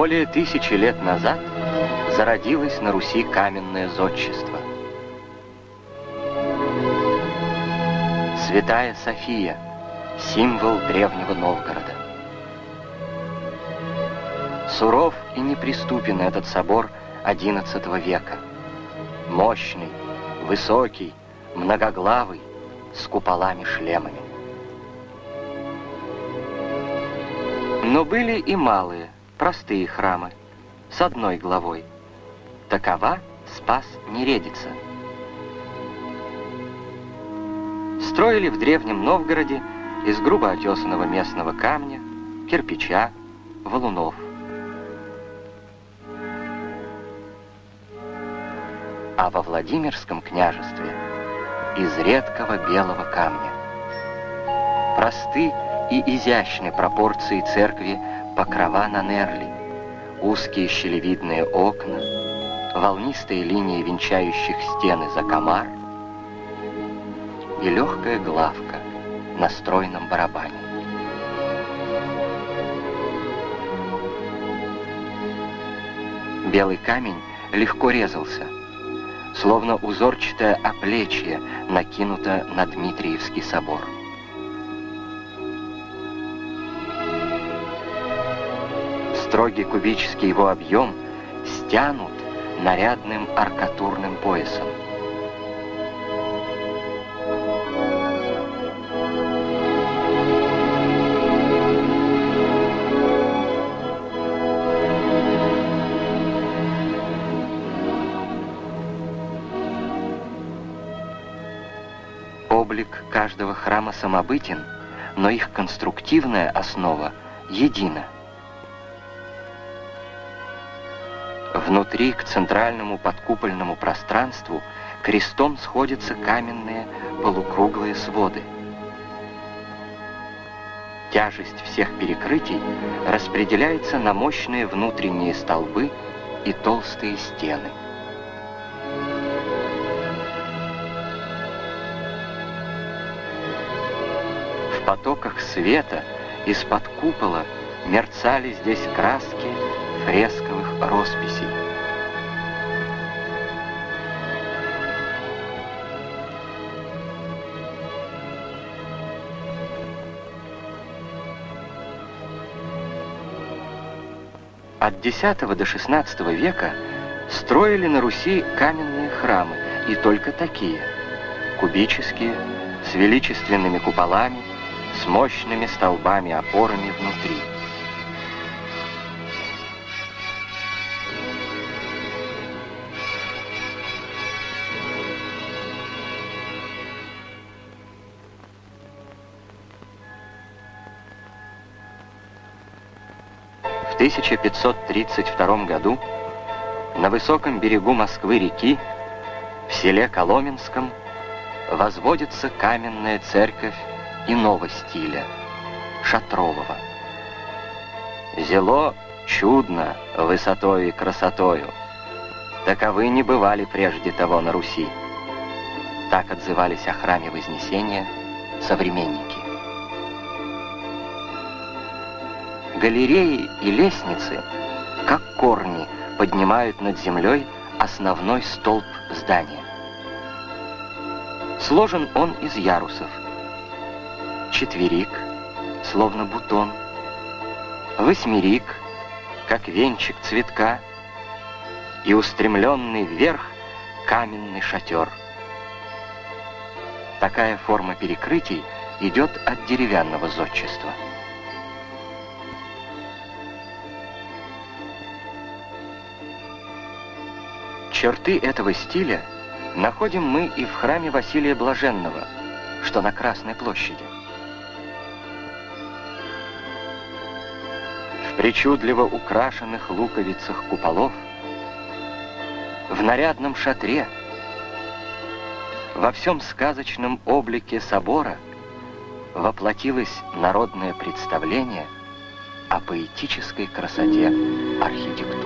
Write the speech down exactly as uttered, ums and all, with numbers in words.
Более тысячи лет назад зародилось на Руси каменное зодчество. Святая София — символ древнего Новгорода. Суров и неприступен этот собор одиннадцатого века. Мощный, высокий, многоглавый, с куполами-шлемами. Но были и малые, простые храмы, с одной главой. Такова Спас-Нередица. Строили в древнем Новгороде из грубо отесанного местного камня, кирпича, валунов. А во Владимирском княжестве из редкого белого камня. Просты и изящны пропорции церкви покрова на нерли, узкие щелевидные окна, волнистые линии венчающих стены закомар и легкая главка на стройном барабане. Белый камень легко резался, словно узорчатое оплечье накинуто на Дмитриевский собор. Строгий кубический его объем стянут нарядным аркатурным поясом. Облик каждого храма самобытен, но их конструктивная основа едина. Внутри к центральному подкупольному пространству крестом сходятся каменные полукруглые своды. Тяжесть всех перекрытий распределяется на мощные внутренние столбы и толстые стены. В потоках света из-под купола мерцали здесь краски фресковых росписей. От десятого до шестнадцатого века строили на Руси каменные храмы, и только такие, кубические, с величественными куполами, с мощными столбами-опорами внутри. В тысяча пятьсот тридцать втором году на высоком берегу Москвы-реки, в селе Коломенском, возводится каменная церковь иного стиля, шатрового. Зело чудно высотою и красотою, таковы не бывали прежде того на Руси. Так отзывались о храме Вознесения современники. Галереи и лестницы, как корни, поднимают над землей основной столб здания. Сложен он из ярусов. Четверик, словно бутон, восьмерик, как венчик цветка, и устремленный вверх каменный шатер. Такая форма перекрытий идет от деревянного зодчества. Черты этого стиля находим мы и в храме Василия Блаженного, что на Красной площади. В причудливо украшенных луковицах куполов, в нарядном шатре, во всем сказочном облике собора воплотилось народное представление о поэтической красоте архитектуры.